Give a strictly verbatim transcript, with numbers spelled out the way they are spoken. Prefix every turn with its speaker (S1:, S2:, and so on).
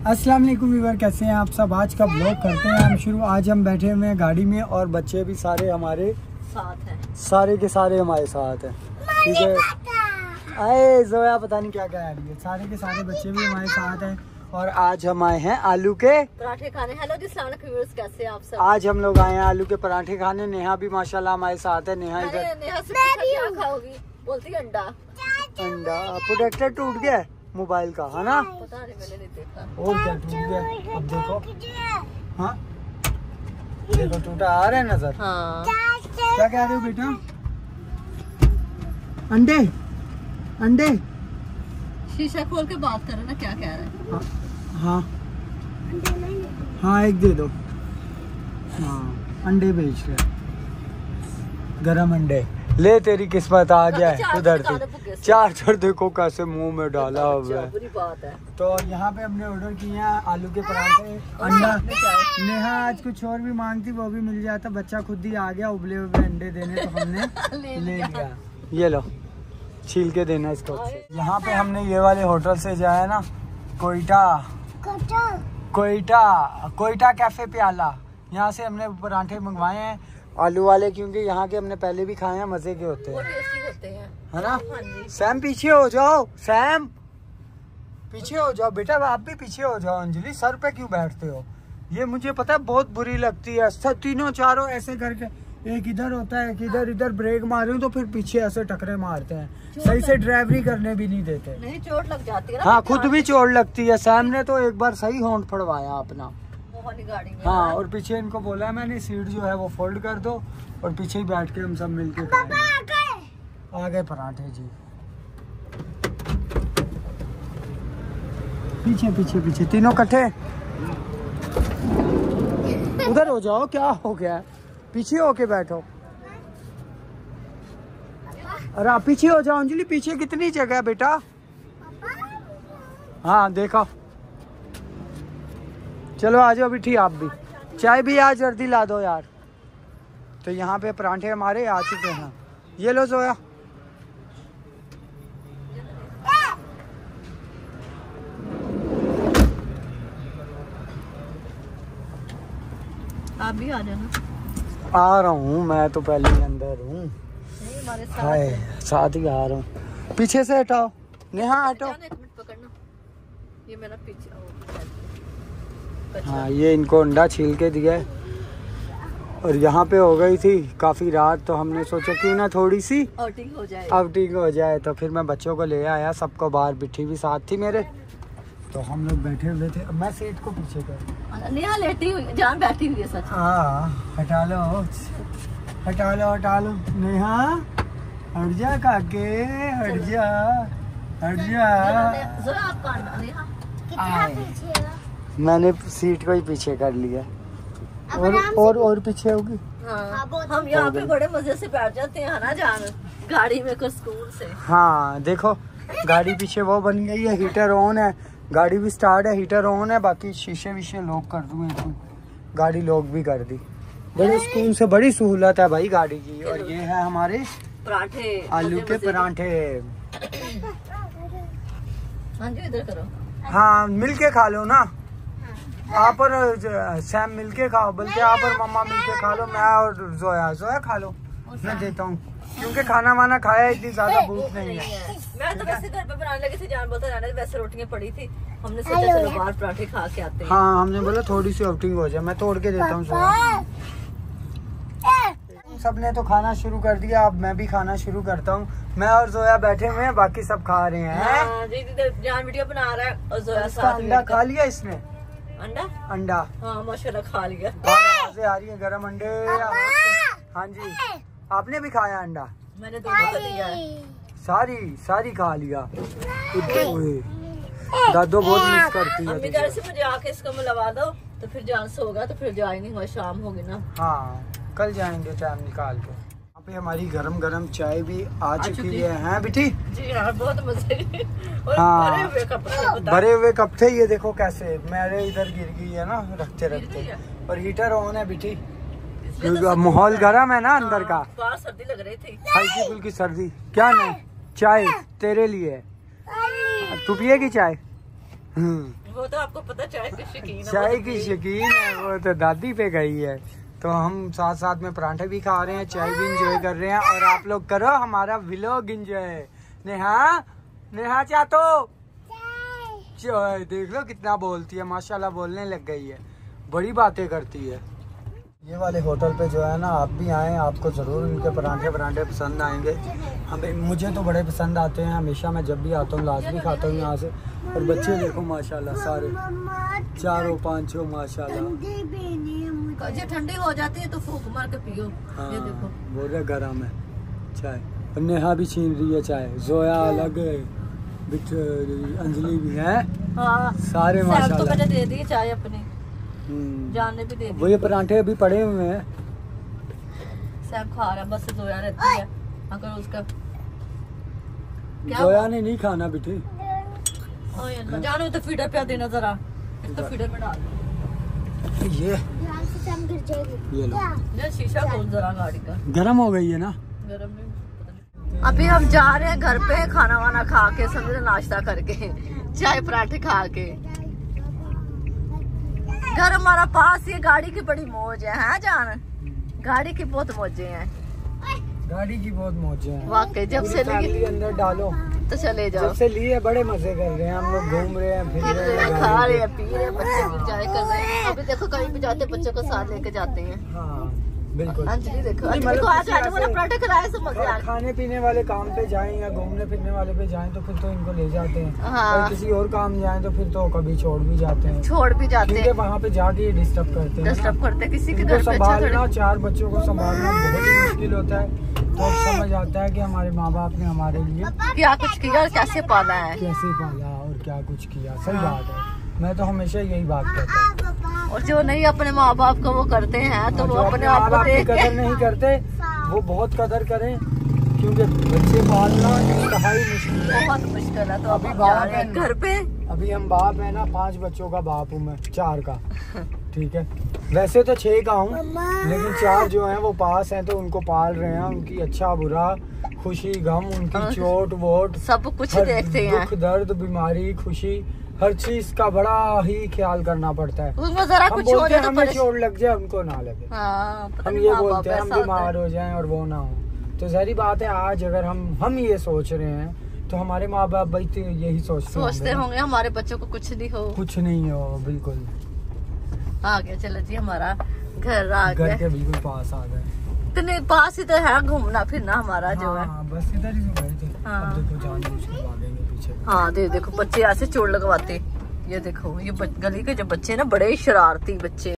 S1: अस्सलाम वालेकुम व्यूअर, कैसे हैं आप सब। आज का ब्लॉग करते हैं हम शुरू। आज हम बैठे हुए हैं गाड़ी में और बच्चे भी सारे हमारे
S2: साथ हैं,
S1: सारे के सारे हमारे साथ हैं। ठीक है, आए जोया पता नहीं क्या क्या आ रही है। सारे के सारे बच्चे भी हमारे साथ हैं और आज हम आए हैं आलू के
S2: पराठे खाने। हेलो जी, अस्सलाम वालेकुम व्यूअर्स, कैसे हैं आप सब।
S1: आज हम लोग आए हैं आलू के पराठे खाने। नेहा भी माशाल्लाह हमारे साथ है। नेहा इधर
S2: नेहा से पूछा क्या खाओगी, बोलती अंडा।
S1: अंडा प्रोटेक्टर टूट गया है मोबाइल का, है ना।
S2: पता नहीं, मैंने नहीं देखा।
S1: और क्या टूट गया, अब देखो। हाँ देखो टूटा आ रहा है नजर।
S2: हाँ,
S1: क्या कह रहे हो बेटा। अंडे अंडे
S2: शीशा खोल के बात करो ना, क्या कह रहे हैं।
S1: हाँ हाँ एक दे दो। हाँ अंडे बेच रहे, गरम अंडे। ले तेरी किस्मत आ गया है उधर से। चार्जर देखो कैसे मुंह में डाला हुआ है।
S2: बुरी बात है।
S1: तो यहाँ पे हमने ऑर्डर किए हैं आलू के पराठे, अंडा। नेहा आज कुछ और भी मांगती वो भी मिल जाता। बच्चा खुद ही आ गया उबले हुए अंडे देने, तो हमने ले लिया। ये लो छील के देना इसको। यहाँ पे हमने ये वाले होटल से जाया ना, कोयटा कोयटा कोयटा कैफे प्याला, यहाँ से हमने पराठे मंगवाए हैं आलू वाले, क्योंकि यहाँ के हमने पहले भी खाए हैं, मजे के होते हैं,
S2: टेस्टी होते हैं,
S1: है ना। सैम पीछे हो जाओ, सैम पीछे हो जाओ बेटा, आप भी पीछे हो जाओ। अंजलि सर पे क्यों बैठते हो, ये मुझे पता है बहुत बुरी लगती है। सब तीनों चारों ऐसे करके, एक इधर होता है एक इधर, इधर ब्रेक मारे तो फिर पीछे ऐसे टकरे मारते हैं, सही से ड्राइवरी करने भी नहीं देते।
S2: नहीं, चोट लग जाती है ना।
S1: हाँ खुद भी चोट लगती है। सैम ने तो एक बार सही होंठ फड़वाया अपना
S2: गाड़ी में।
S1: हाँ, और पीछे इनको बोला है मैंने सीट जो है वो फोल्ड कर दो और पीछे ही बैठ के हम सब मिलके खाएंगे। आ गए पराठे जी, पीछे पीछे पीछे तीनों इकट्ठे। उधर हो जाओ, क्या हो गया, पीछे होके बैठो। अरे आप पीछे हो जाओ अंजलि, पीछे कितनी जगह है बेटा। हाँ देखो, चलो आ जाओ बिठी, आप भी चाय भी आज जल्दी ला दो यार। तो यहाँ पे पराठे हमारे आ चुके हैं, ये लो जोया।
S2: आप भी आ जाना।
S1: आ रहा हूँ मैं तो पहले ही अंदर हूँ।
S2: हमारे साथ
S1: हाय साथ ही आ रहा हूँ। पीछे से हटाओ नेहा, हटो।
S2: एक मिनट पकड़ना, ये मेरा पीछे।
S1: हाँ ये इनको अंडा छील के दिया है। और यहाँ पे हो गई थी काफ़ी रात, तो हमने सोचा क्यों ना थोड़ी सी
S2: आउटिंग हो जाए
S1: आउटिंग हो जाए। तो फिर मैं बच्चों को ले आया, सबको बाहर। बिट्ठी भी साथ थी मेरे, तो हम लोग बैठे हुए थे। अब मैं सीट को पीछे कर,
S2: नेहा लेटी हुई, जान बैठी हुई है सच।
S1: हाँ हटा लो हटा लो हटा लो। नेहा हट जा काके, हट जा हट जा। मैंने सीट को ही पीछे कर लिया, और और और पीछे होगी।
S2: हाँ, हम यहाँ पे बड़े मजे से बैठ जाते हैं ना जान, गाड़ी में कुछ सुकून से।
S1: हाँ देखो गाड़ी पीछे वो बन गई है, हीटर ऑन है, गाड़ी भी स्टार्ट है, हीटर ऑन है। बाकी शीशे वीशे लॉक कर दूँ, गाड़ी लॉक भी कर दी। बड़े सुकून से, बड़ी सहूलत है भाई गाड़ी की। और ये है हमारे
S2: पराठे,
S1: आलू के पराठे।
S2: हाँ जी इधर करो।
S1: हाँ मिलके खा लो ना, आप और सैम मिलके खाओ, बल्कि आप और मम्मा मिलके खा लो। मैं और जोया जोया खा लो, मैं देता हूँ, क्योंकि खाना वाना खाया, इतनी ज्यादा भूख नहीं है।
S2: मैं तो वैसे घर पे बनाने लगी थी, जान बोलता रहने, वैसे रोटियां पड़ी थी, हमने सोचा चलो बाहर पराठे खा के आते हैं।
S1: हाँ हमने बोला थोड़ी सी आउटिंग हो जाए, मैं तोड़ के देता हूँ जोया। सबने तो खाना शुरू कर दिया, अब मैं भी खाना शुरू करता हूँ। मैं और जोया बैठे हुए हैं, बाकी सब खा रहे हैं।
S2: हाँ, जी, जान वीडियो बना रहा है और जोया साथ।
S1: अंडा खा लिया इसने,
S2: अंडा
S1: अंडा
S2: हाँ माशाल्लाह खा लिया।
S1: आवाज़ें आ रही है गरम अंडे। हाँ जी, आपने भी खाया अंडा।
S2: मैंने दोनों को दिया है,
S1: सारी सारी खा लिया। दादो बहुत मिस करती है।
S2: अम्मी घर से मुझे आके इसको मिलवा दो, तो फिर जान सोगा, तो फिर जाए नहीं हुआ, शाम होगी ना।
S1: हाँ कल जाएंगे टाइम निकाल के। यहाँ पे हमारी गरम गरम चाय भी आ चुकी है, हैं बेटी।
S2: जी हाँ बहुत मजे की। और
S1: हाँ
S2: भरे हुए कप थे,
S1: भरे हुए कप थे। ये देखो कैसे मेरे इधर गिर गई है ना रखते रखते। और हीटर ऑन है बेटी, माहौल गर्म है ना अंदर का।
S2: बाहर सर्दी लग रही थी,
S1: हल्की फुल्की सर्दी। क्या नहीं, चाय तेरे लिए, तू पिएगी चाय।
S2: वो तो आपको पता चाय की शौकीन है,
S1: चाय की शौकीन है वो तो दादी पे गई है। तो हम साथ साथ में पराठे भी खा रहे हैं, चाय भी इंजॉय कर रहे हैं और आप लोग करो हमारा व्लॉग इंजॉय। नेहा नेहा चातो चाय देख लो कितना बोलती है, माशाल्लाह बोलने लग गई है, बड़ी बातें करती है। ये वाले होटल पे जो है ना आप भी आएँ, आपको ज़रूर इनके पराठे पराठे पसंद आएंगे। हमें मुझे तो बड़े पसंद आते हैं, हमेशा मैं जब भी आता हूँ लाजमी खाता हूँ यहाँ से। और बच्चे देखो माशाल्लाह सारे चारों पांचों माशाल्लाह।
S2: जब ठंडी हो जाती है तो फूक मार के पियो।
S1: हाँ,
S2: ये देखो
S1: बोल रहे गरम है चाय। और नेहा भी छीन रही है चाय, जोया अलग है, अंजलि भी है,
S2: हाँ
S1: सारे माशाल्लाह।
S2: तो मैंने दे दी चाय अपनी,
S1: हम्म,
S2: जानने भी दे दी।
S1: वो ये पराठे अभी पड़े हुए हैं,
S2: सब खा रहा, बस जोया रहती है अगर उसका
S1: जोया ने नहीं खाना बेटी।
S2: जानो तो फीडर पे देना जरा, इसको फीडर में डाल।
S1: ये ये लो,
S2: ये शीशा खोल जरा गाड़ी का,
S1: गरम हो गई है ना।
S2: गरम नहीं। अभी हम जा रहे हैं घर पे खाना वाना खा के, समझे नाश्ता करके, चाय पराठे खा के। घर हमारा पास, ये गाड़ी की बड़ी मौज है, है जान, गाड़ी की बहुत मौजें हैं,
S1: गाड़ी की बहुत मौजें हैं
S2: वाकई। जब से
S1: फैमिली अंदर डालो
S2: तो चले जाओ,
S1: जब से लिए बड़े मजे कर रहे हैं हम लोग, घूम रहे हैं, फिर रहे हैं,
S2: खा रहे हैं, पी रहे हैं, बच्चे भी एंजॉय कर रहे हैं। अभी देखो कहीं भी जाते बच्चों को साथ लेके जाते हैं।
S1: हाँ बिल्कुल।
S2: अंजलि देखो,
S1: नहीं,
S2: अंजलि
S1: मतलब
S2: को आज
S1: किसी
S2: आज वाला
S1: ऐसे-
S2: पराठे खिलाए से मजे आ गए।
S1: खाने पीने वाले काम पे जाएं या घूमने फिरने वाले पे जाएं तो फिर तो इनको ले जाते हैं।
S2: हाँ।
S1: और किसी और काम जाएं तो फिर तो कभी छोड़ भी जाते हैं,
S2: छोड़ भी जाते
S1: क्योंकि
S2: हैं,
S1: वहाँ पे जाके डिस्टर्ब करते हैं
S2: डिस्टर्ब
S1: ना।
S2: करते हैं। किसी के
S1: इनको
S2: घर पे अच्छा
S1: संभालना,
S2: थोड़ी,
S1: चार बच्चों को संभालना बहुत ही मुश्किल होता है। तो अब समझ आता है कि हमारे माँ बाप ने हमारे लिए
S2: क्या कुछ किया और कैसे पाला है,
S1: कैसे पाला और क्या कुछ किया। सही बात है, मैं तो हमेशा यही बात कहता हूँ।
S2: और जो नहीं अपने माँ बाप को वो करते हैं तो वो अपने आप को
S1: की
S2: देख
S1: कदर
S2: के
S1: नहीं करते, वो बहुत कदर करें, क्योंकि बच्चे पालना इंतहाई मुश्किल है।
S2: बहुत मुश्किल है। तो
S1: अभी
S2: अभी
S1: बाप
S2: जा रहे हैं
S1: है।
S2: घर पे।
S1: अभी हम बाप है ना, पांच बच्चों का बाप हूँ मैं, चार का, ठीक है। वैसे तो छह का हूँ, लेकिन चार जो हैं वो पास हैं तो उनको पाल रहे हैं, उनकी अच्छा बुरा, खुशी गम, उनकी चोट वोट,
S2: सब कुछ
S1: हर
S2: देखते हैं,
S1: दुख दर्द बीमारी खुशी, हर चीज का बड़ा ही ख्याल करना पड़ता है।
S2: उसमें जरा
S1: हम
S2: कुछ हो
S1: बोलते
S2: जाए
S1: हैं
S2: तो
S1: हमें
S2: परेशान।
S1: चोट लग जाए, उनको ना लगे।
S2: हाँ, पता
S1: हम
S2: नहीं
S1: ये
S2: माँ बाप
S1: बोलते हैं हम
S2: ऐसा होता
S1: बीमार
S2: है।
S1: हो जाएं और वो ना हो। तो जहरी बात है, आज अगर हम हम ये सोच रहे हैं तो हमारे माँ बाप भाई तो यही सोचते
S2: सोचते
S1: होंगे
S2: होंगे हमारे बच्चों को कुछ नहीं हो।
S1: कुछ नहीं हो। बिल्कुल
S2: आ गया, चलो जी हमारा घर आ
S1: घर
S2: गया।
S1: के बिल्कुल पास आ गए।
S2: इतने पास ही तो है, घूमना फिरना हमारा जो है।
S1: हाँ, बस इधर ही से गए थे।
S2: हाँ।
S1: अब देखो जानबूझ के भागेंगे पीछे।
S2: हाँ दे देखो बच्चे ऐसे चोट लगवाते, ये देखो ये बच- गली के जो बच्चे ना बड़े शरारती बच्चे।